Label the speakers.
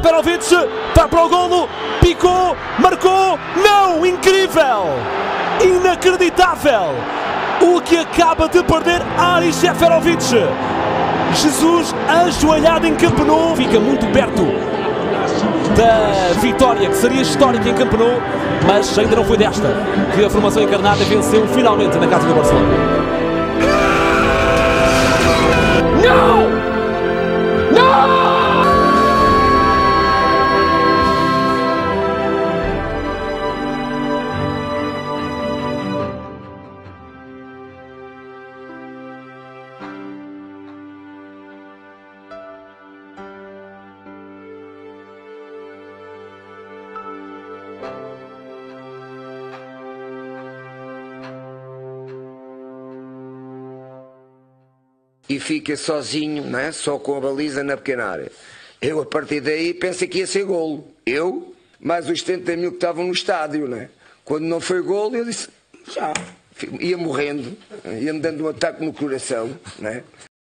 Speaker 1: Seferovic, está para o golo, picou, marcou, não, incrível, inacreditável, o que acaba de perder Aris Seferovic. Jesus ajoelhado em Camp Nou, fica muito perto da vitória que seria histórica em Camp Nou, mas ainda não foi desta que a formação encarnada venceu finalmente na casa do Barcelona. Não! Não!
Speaker 2: E fica sozinho, não é? Só com a baliza na pequena área. Eu, a partir daí, pensei que ia ser golo. Eu, mais os 70 mil que estavam no estádio, não é? Quando não foi golo, eu disse, já. Ia morrendo, ia-me dando um ataque no coração, não é?